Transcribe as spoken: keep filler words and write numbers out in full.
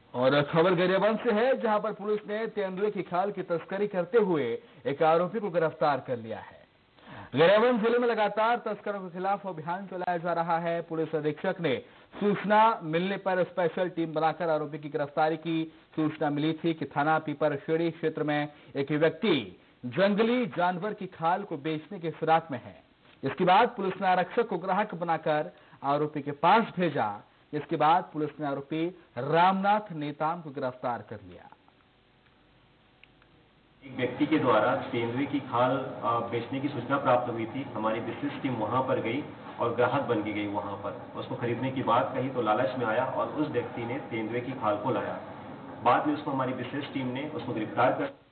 और खबर गरियाबंद से है, जहां पर पुलिस ने तेंदुए की खाल की तस्करी करते हुए एक आरोपी को गिरफ्तार कर लिया है। गरियाबंद जिले में लगातार तस्करों के खिलाफ अभियान चलाया जा रहा है। पुलिस अधीक्षक ने सूचना मिलने पर स्पेशल टीम बनाकर आरोपी की गिरफ्तारी की। सूचना मिली थी कि थाना पीपरखेड़ी क्षेत्र में एक व्यक्ति जंगली जानवर की खाल को बेचने के फिराक में है। इसके बाद पुलिस ने आरक्षक को ग्राहक बनाकर आरोपी के पास भेजा। इसके बाद पुलिस ने आरोपी रामनाथ नेताम को गिरफ्तार कर लिया। एक व्यक्ति के द्वारा तेंदुए की खाल बेचने की सूचना प्राप्त हुई थी। हमारी विशेष टीम वहां पर गई और ग्राहक बन के गई वहां पर। उसको खरीदने की बात कही तो लालच में आया और उस व्यक्ति ने तेंदुए की खाल को लाया। बाद में उसको हमारी विशेष टीम ने उसको गिरफ्तार कर